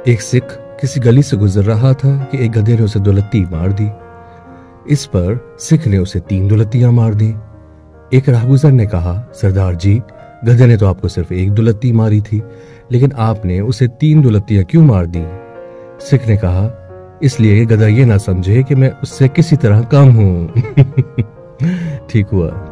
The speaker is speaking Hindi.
एक सिख किसी गली से गुजर रहा था कि एक गधे ने उसे 2 लत्ती मार दी। इस पर सिख ने उसे 3 दुलत्तियां मार दी। एक राहगुजर ने कहा, सरदार जी, गधे ने तो आपको सिर्फ 1 दुलत्ती मारी थी, लेकिन आपने उसे 3 दुलत्तियां क्यों मार दी? सिख ने कहा, इसलिए गधा ये ना समझे कि मैं उससे किसी तरह कम हूं। ठीक हुआ।